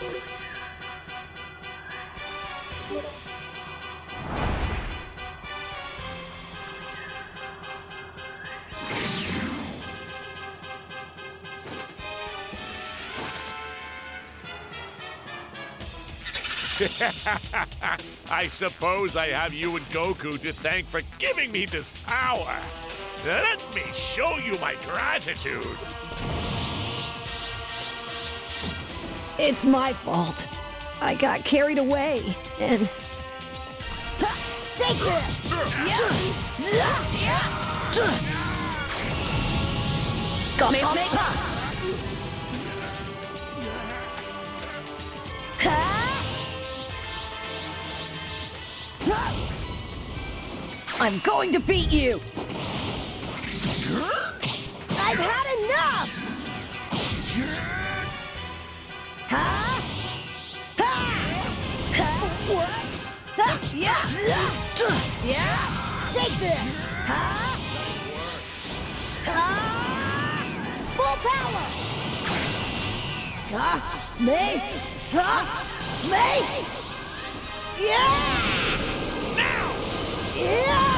I suppose I have you and Goku to thank for giving me this power. Let me show you my gratitude. It's my fault. I got carried away, and... Take this! I'm going to beat you! I've had enough! What? Yeah! Take this! Full power! Me? Me? Yeah! Now! Yeah!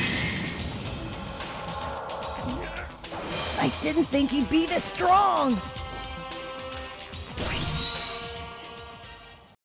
I didn't think he'd be this strong!